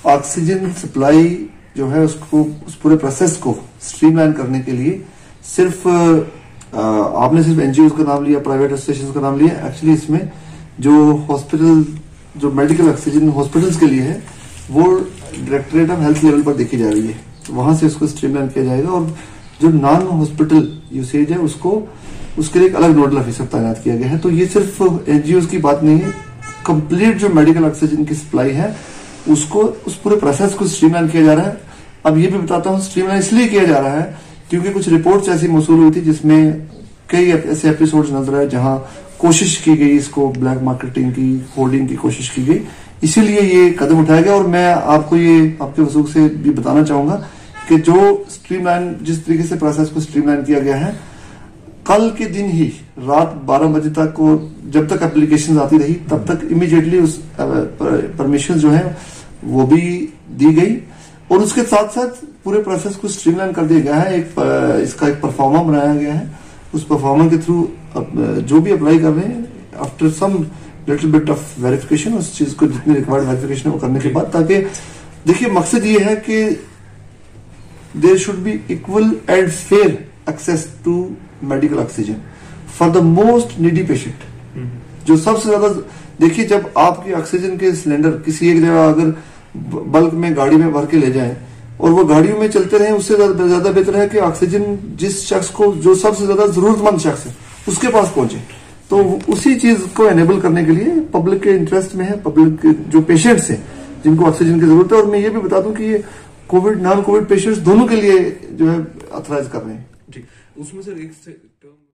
Oxygen supply जो है उसको, उस पूरे प्रोसेस को स्ट्रीमलाइन करने के लिए सिर्फ आपने सिर्फ एनजीओ का नाम लिया, प्राइवेट एसोसिएशन का नाम लिया। एक्चुअली इसमें जो हॉस्पिटल, जो मेडिकल ऑक्सीजन हॉस्पिटल्स के लिए है, वो डायरेक्टरेट ऑफ हेल्थ लेवल पर देखी जा रही है, तो वहां से उसको स्ट्रीमलाइन किया जाएगा। और जो नॉन हॉस्पिटल यूसेज है उसको, उसके लिए एक अलग नोडल ऑफिसर तैनात किया गया है। तो ये सिर्फ एनजीओ की बात नहीं है, कंप्लीट जो मेडिकल ऑक्सीजन की सप्लाई है उसको, उस पूरे प्रोसेस को स्ट्रीमलाइन किया जा रहा है। अब ये भी बताता हूँ, स्ट्रीमलाइन इसलिए किया जा रहा है क्योंकि कुछ रिपोर्ट्स ऐसी मौसूल हुई थी जिसमें कई ऐसे एपिसोड्स नजर आए जहां कोशिश की गई इसको ब्लैक मार्केटिंग की, होर्डिंग की कोशिश की गई, इसीलिए ये कदम उठाया गया। और मैं आपको ये आपके वसूख से भी बताना चाहूंगा कि जो स्ट्रीमलाइन, जिस तरीके से प्रोसेस को स्ट्रीमलाइन किया गया है, कल के दिन ही रात 12 बजे तक को, जब तक एप्लीकेशन आती रही तब तक इमीडिएटली उस परमिशन जो है वो भी दी गई। और उसके साथ साथ पूरे प्रोसेस को स्ट्रीमलाइन कर दिया गया है। इसका एक परफॉर्मा बनाया गया है, उस परफॉर्मा के थ्रू जो भी अप्लाई कर रहे हैं, after some little bit of verification, उस चीज को जितनी रिक्वायर्ड वेरिफिकेशन वो करने के बाद, ताकि देखिए मकसद ये है कि there should be equal and fair access to medical oxygen for the most needy patient. जो सबसे ज्यादा, देखिए जब आपकी ऑक्सीजन के सिलेंडर किसी एक जगह अगर बल्क में गाड़ी में भर के ले जाएं और वो गाड़ियों में चलते रहे, उससे ज्यादा बेहतर है कि ऑक्सीजन जिस शख्स को, जो सबसे ज्यादा जरूरतमंद शख्स है, उसके पास पहुंचे। तो उसी चीज को एनेबल करने के लिए पब्लिक के इंटरेस्ट में है, पब्लिक के जो पेशेंट्स हैं जिनको ऑक्सीजन की जरूरत है। और मैं ये भी बता दूं कि ये कोविड, नॉन कोविड पेशेंट्स दोनों के लिए जो है ऑथराइज कर रहे हैं। ठीक, उसमें सर एक